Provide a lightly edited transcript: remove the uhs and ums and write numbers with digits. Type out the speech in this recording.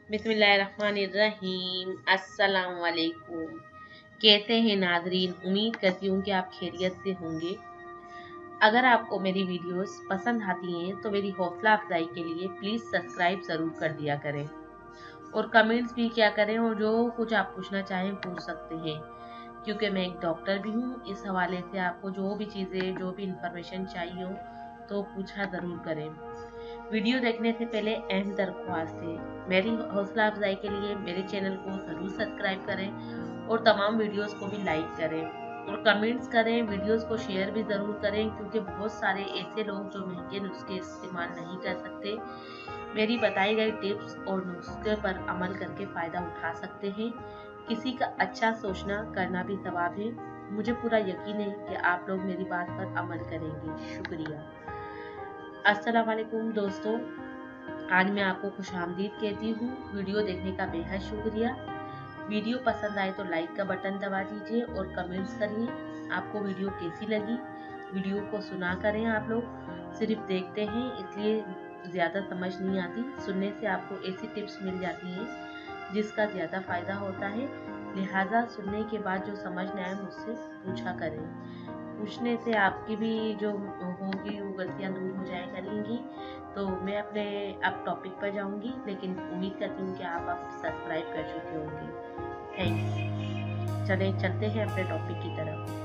बिस्मिल्लाहिर्रहमानिर्रहीम। अस्सलाम वालेकुम। कैसे हैं नाज़रीन? उम्मीद करती हूँ कि आप खैरियत से होंगे। अगर आपको मेरी वीडियोस पसंद आती हैं तो मेरी हौसला अफजाई के लिए प्लीज़ सब्सक्राइब ज़रूर कर दिया करें और कमेंट्स भी किया करें, और जो कुछ आप पूछना चाहें पूछ सकते हैं, क्योंकि मैं एक डॉक्टर भी हूँ। इस हवाले से आपको जो भी चीज़ें, जो भी इंफॉर्मेशन चाहिए हो तो पूछा ज़रूर करें। वीडियो देखने से पहले अहम दरख्वास्त है, मेरी हौसला अफजाई के लिए मेरे चैनल को ज़रूर सब्सक्राइब करें और तमाम वीडियोस को भी लाइक करें और कमेंट्स करें। वीडियोस को शेयर भी ज़रूर करें, क्योंकि बहुत सारे ऐसे लोग जो महंगे नुस्खे इस्तेमाल नहीं कर सकते, मेरी बताई गई टिप्स और नुस्खे पर अमल करके फ़ायदा उठा सकते हैं। किसी का अच्छा सोचना करना भी सवाब है। मुझे पूरा यकीन है कि आप लोग मेरी बात पर अमल करेंगे। शुक्रिया। अस्सलाम वालेकुम दोस्तों, आज मैं आपको खुशामदीद कहती हूँ। वीडियो देखने का बेहद शुक्रिया। वीडियो पसंद आए तो लाइक का बटन दबा दीजिए और कमेंट्स करिए आपको वीडियो कैसी लगी। वीडियो को सुना करें, आप लोग सिर्फ देखते हैं इसलिए ज़्यादा समझ नहीं आती। सुनने से आपको ऐसी टिप्स मिल जाती हैं जिसका ज़्यादा फ़ायदा होता है। लिहाजा सुनने के बाद जो समझ न आए मुझसे पूछा करें। पूछने से आपकी भी जो होंगी वो गलतियाँ दूर हो जाया करेंगी। तो मैं अपने अब टॉपिक पर जाऊंगी, लेकिन उम्मीद करती हूँ कि आप अब सब्सक्राइब कर चुके होंगे। थैंक्स। चलें, चलते हैं अपने टॉपिक की तरफ।